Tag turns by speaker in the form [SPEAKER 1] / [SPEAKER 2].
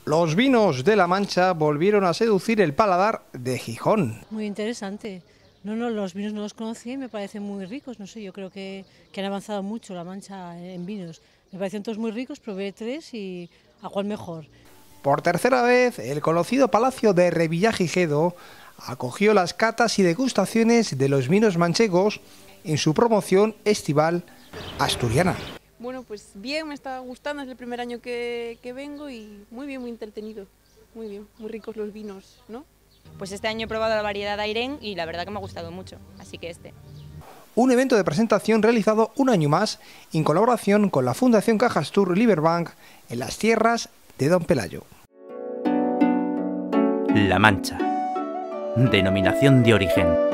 [SPEAKER 1] Los vinos de La Mancha volvieron a seducir el paladar de Gijón.
[SPEAKER 2] Muy interesante. No, los vinos no los conocía y me parecen muy ricos. No sé, yo creo que han avanzado mucho La Mancha en vinos. Me parecen todos muy ricos, probé 3 y ¿a cuál mejor?
[SPEAKER 1] Por tercera vez, el conocido Palacio de Revillagigedo acogió las catas y degustaciones de los vinos manchegos en su promoción estival asturiana.
[SPEAKER 3] Bueno, pues bien, me está gustando, es el primer año que vengo y muy bien, muy entretenido, muy bien, muy ricos los vinos, ¿no?
[SPEAKER 4] Pues este año he probado la variedad Airén y la verdad que me ha gustado mucho, así que este.
[SPEAKER 1] Un evento de presentación realizado un año más en colaboración con la Fundación Cajastur Liberbank en las tierras de Don Pelayo.
[SPEAKER 5] La Mancha. Denominación de origen.